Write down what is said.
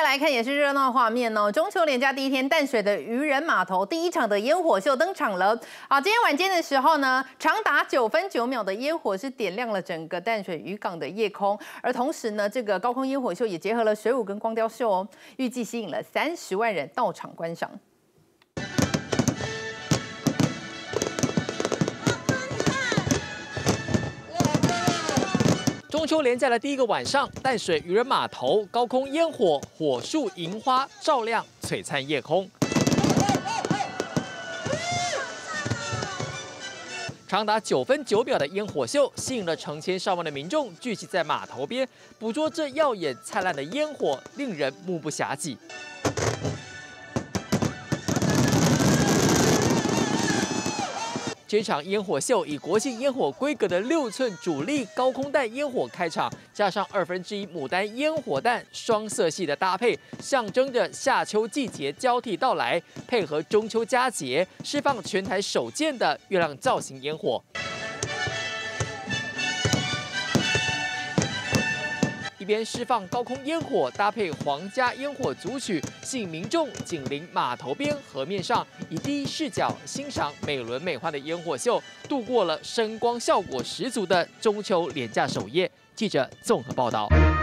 来看也是热闹画面哦。中秋连假第一天，淡水的渔人码头第一场的烟火秀登场了。好，今天晚间的时候呢，长达9分9秒的烟火是点亮了整个淡水渔港的夜空，而同时呢，这个高空烟火秀也结合了水舞跟光雕秀哦，预计吸引了30万人到场观赏。 中秋连假的第一个晚上，淡水渔人码头高空烟火、火树银花照亮璀璨夜空。长达9分9秒的烟火秀，吸引了成千上万的民众聚集在码头边，捕捉这耀眼灿烂的烟火，令人目不暇接。 这场烟火秀以国际烟火规格的6寸主力高空弹烟火开场，加上1/2牡丹烟火弹双色系的搭配，象征着夏秋季节交替到来，配合中秋佳节，释放全台首见的月亮造型烟火。 一边释放高空烟火，搭配皇家烟火组曲，吸引民众紧邻码头边河面上，以第一视角欣赏美轮美奂的烟火秀，度过了声光效果十足的中秋连假首夜。记者综合报道。